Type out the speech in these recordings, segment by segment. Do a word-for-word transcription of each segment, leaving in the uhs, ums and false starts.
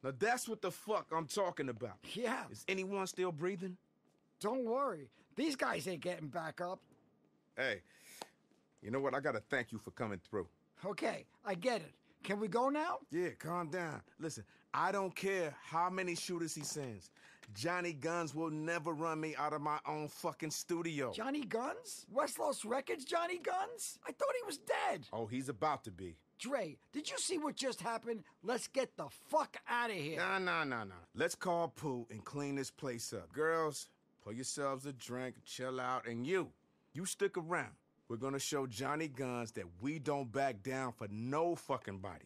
Now that's what the fuck I'm talking about. Yeah. Is anyone still breathing? Don't worry. These guys ain't getting back up. Hey, you know what? I gotta thank you for coming through. Okay, I get it. Can we go now? Yeah, calm down. Listen, I don't care how many shooters he sends. Johnny Guns will never run me out of my own fucking studio. Johnny Guns? West Los Records Johnny Guns? I thought he was dead. Oh, he's about to be. Dre, did you see what just happened? Let's get the fuck out of here. Nah, nah, nah, nah. Let's call Pooh and clean this place up. Girls, pour yourselves a drink, chill out, and you, you stick around. We're gonna show Johnny Guns that we don't back down for no fucking body.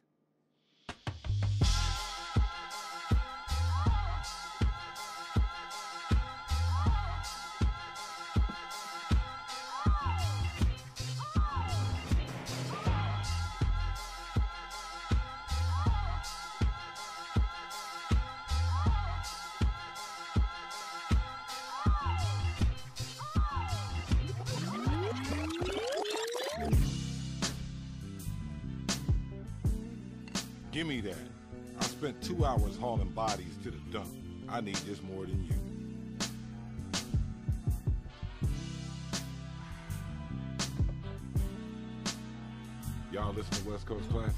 Give me that. I spent two hours hauling bodies to the dump. I need this more than you. Y'all listen to West Coast Class?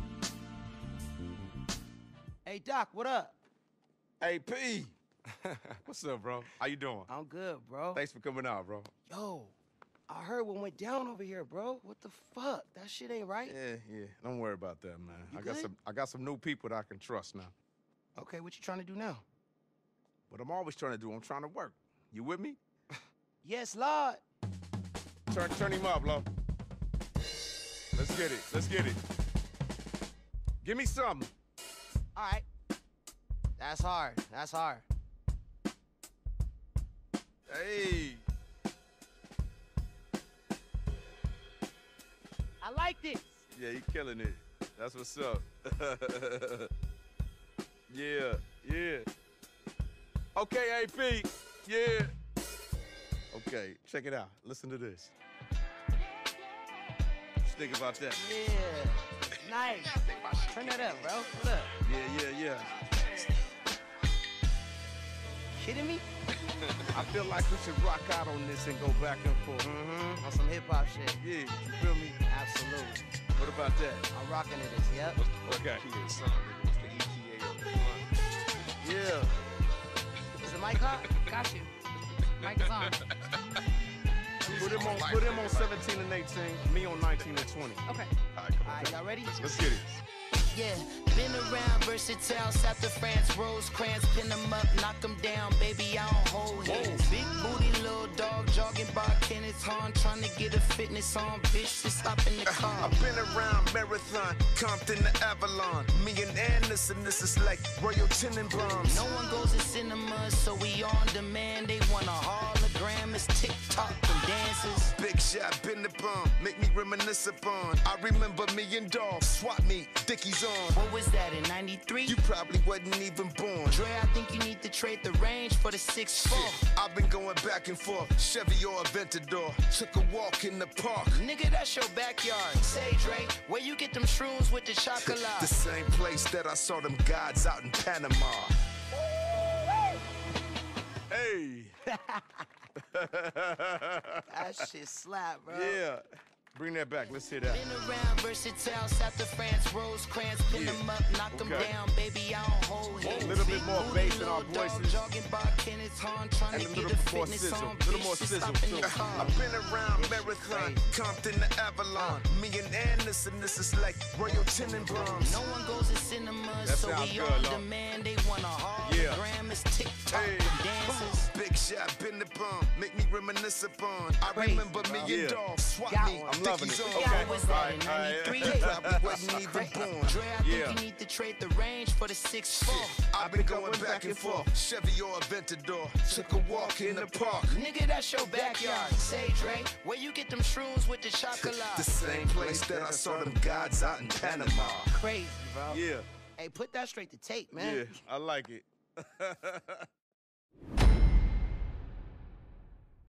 Hey, Doc, what up? Hey, P! What's up, bro? How you doing? I'm good, bro. Thanks for coming out, bro. Yo, I heard what went down over here, bro. What the fuck? That shit ain't right. Yeah, yeah. Don't worry about that, man. You I got good? some I got some new people that I can trust now. Okay, what you trying to do now? What I'm always trying to do, I'm trying to work. You with me? Yes, Lord. Turn turn him up, Lo. Let's get it. Let's get it. Give me something. All right. That's hard. That's hard. Hey. I like this. Yeah, you killing it. That's what's up. Yeah, yeah. Okay, A P. Yeah. Okay, check it out. Listen to this. What you think about that? Yeah. Nice. Turn that up, bro. What up? Yeah, yeah, yeah. Kidding me? I feel like we should rock out on this and go back and forth. Mm-hmm. On some hip-hop shit. Yeah, you feel me? Absolutely. What about that? I'm rocking to this, yep. Okay. Yeah. Is the mic hot? Got you. Mic is on. Put him on, put him on seventeen and eighteen, me on nineteen and twenty. Okay. All right, come on. All right, y'all ready? Let's get it. Yeah, been around versatile, south of France, Rosecrans, pin them up, knock them down, baby, I don't hold hands. Big booty, little dog, jogging by Kenneth Hahn, trying to get a fitness on, bitch, just stop in the car. I've been around Marathon, Compton to Avalon. Me and Anderson, this is like Royal Tenenbaums. No one goes to cinemas, so we on demand. They want a hologram, it's TikTok and dances. Big shot, been the bomb, make me reminisce upon. I remember me and Dog, swap meet, Dickies on. What was that, in ninety-three? You probably wasn't even born. Dre, I think you need to trade the range for the six four. I've been going back and forth, Chevy or Aventador. Took a walk in the park. Nigga, that's your backyard. Say, Dre, where you get them shrooms with the chocolate? The same place that I saw them gods out in Panama. Hey! That shit slap, bro. Yeah. Bring that back. Let's hear that. Been around versatile, south of France, Rosecrans, pin Yeah. them up, knock them Okay. down, baby, I don't hold hands. A little bit Big more booty, bass in our little dog, voices. jogging by Kenneth Hahn, trying And to a get little a more fitness sizzle. on, Little bitch, more just sizzle, stop in too. the car. I've been around This shit Marathon, crazy. Compton to Avalon. Me and Anderson, this is like Royal Tenenbaums. No one goes to cinemas, That so sounds we good, on Lord. demand. They want a Yeah. hologram, it's TikTok Hey. and dances. Big shot, been the bomb, make me reminisce upon. I Crazy, remember me bro. and Yeah. Dog, swap Got me, one. I'm loving it. Yeah, Okay. what was that, in All right, ninety-three? all right. Probably wasn't even Crazy. born. Dre, I think Yeah. you need to trade the range for the six four. I've been going back and forth, Chevy or Aventador. Took a walk in the park. Nigga, that's your backyard. Say, Dre, where you get them shrooms with the chocolate? The same place that I saw them gods out in Panama. Crazy, bro. Yeah, Hey, put that straight to tape, man. yeah, I like it.